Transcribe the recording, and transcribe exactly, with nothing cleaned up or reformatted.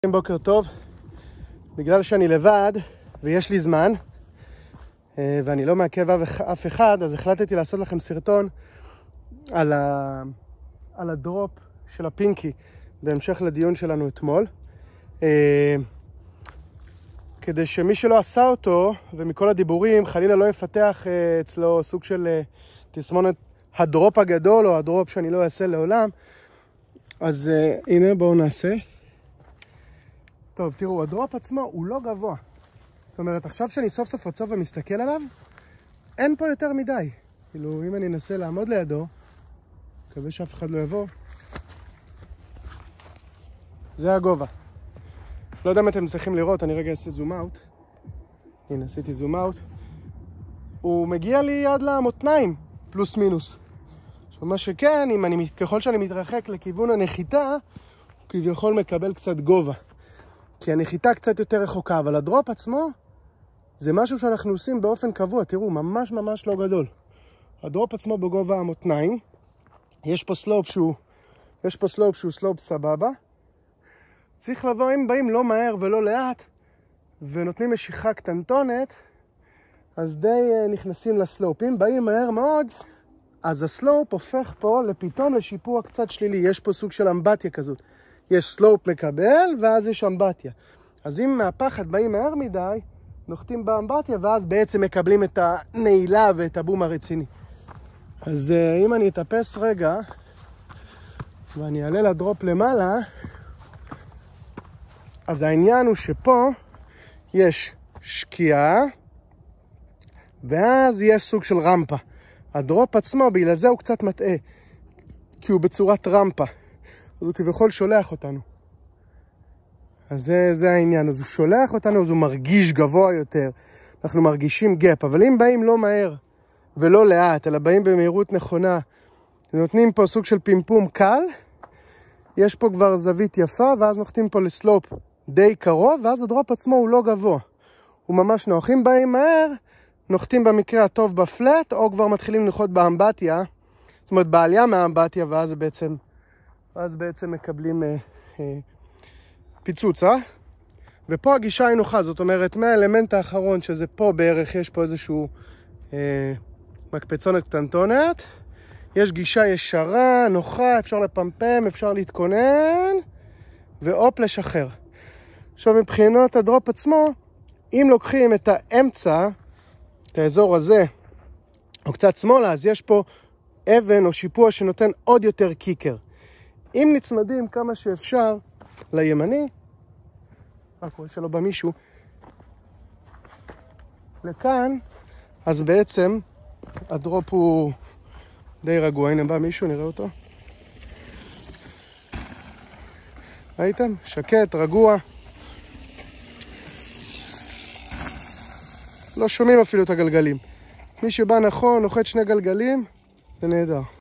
בוקר טוב. בגלל שאני לבד ויש לי זמן ואני לא מעכב אף אחד, אז החלטתי לעשות לכם סרטון על, ה... על הדרופ של הפינקי בהמשך לדיון שלנו אתמול, כדי שמי שלא עשה אותו ומכל הדיבורים חלילה לא יפתח אצלו סוג של תסמונת הדרופ הגדול או הדרופ שאני לא אעשה לעולם. אז הנה בואו נעשה. טוב, תראו, הדרופ עצמו הוא לא גבוה. זאת אומרת, עכשיו שאני סוף סוף עצוב ומסתכל עליו, אין פה יותר מדי. כאילו, אם אני אנסה לעמוד לידו, מקווה שאף אחד לא יבוא. זה הגובה. לא יודע אם אתם צריכים לראות, אני רגע אעשה זום אאוט. הנה, עשיתי זום אאוט. הוא מגיע לי עד למותניים, פלוס מינוס. עכשיו, מה שכן, אם אני, ככל שאני מתרחק לכיוון הנחיתה, הוא כביכול מקבל קצת גובה. כי הנחיתה קצת יותר רחוקה, אבל הדרופ עצמו זה משהו שאנחנו עושים באופן קבוע. תראו, ממש ממש לא גדול. הדרופ עצמו בגובה המותניים. יש פה סלופ שהוא, יש פה סלופ שהוא סלופ סבבה. צריך לבוא, אם באים לא מהר ולא לאט, ונותנים משיכה קטנטונת, אז די נכנסים לסלופ. אם באים מהר מאוד, אז הסלופ הופך פה לפתאום לשיפוע קצת שלילי. יש פה סוג של אמבטיה כזאת. יש סלופ מקבל, ואז יש אמבטיה. אז אם מהפחד באים מהר מדי, נוחתים באמבטיה, ואז בעצם מקבלים את הנעילה ואת הבום הרציני. אז אם אני אתאפס רגע, ואני אעלה לדרופ למעלה, אז העניין הוא שפה יש שקיעה, ואז יש סוג של רמפה. הדרופ עצמו, בגלל זה הוא קצת מטעה, כי הוא בצורת רמפה. אז הוא כביכול שולח אותנו. אז זה, זה העניין. אז הוא שולח אותנו, אז הוא מרגיש גבוה יותר. אנחנו מרגישים גאפ. אבל אם באים לא מהר ולא לאט, אלא באים במהירות נכונה, נותנים פה סוג של פימפום קל, יש פה כבר זווית יפה, ואז נוחתים פה לסלופ די קרוב, ואז הדרופ עצמו הוא לא גבוה. הוא ממש נוח. אם באים מהר, נוחתים במקרה הטוב בפלט, או כבר מתחילים לנחות באמבטיה, זאת אומרת בעלייה מהאמבטיה, ואז בעצם... ואז בעצם מקבלים אה, אה, פיצוץ, אה? ופה הגישה היא נוחה, זאת אומרת, מהאלמנט האחרון, שזה פה בערך, יש פה איזשהו אה, מקפצונת קטנטונת, יש גישה ישרה, נוחה, אפשר לפמפם, אפשר להתכונן, ואופ לשחרר. עכשיו, מבחינת הדרופ עצמו, אם לוקחים את האמצע, את האזור הזה, או קצת שמאלה, אז יש פה אבן או שיפוע שנותן עוד יותר קיקר. אם נצמדים כמה שאפשר לימני, רק רואה שלא בא מישהו, לכאן, אז בעצם הדרופ הוא די רגוע. הנה בא מישהו, נראה אותו. ראיתם? שקט, רגוע. לא שומעים אפילו את הגלגלים. מי שבא נכון, נוחת שני גלגלים, זה נהדר.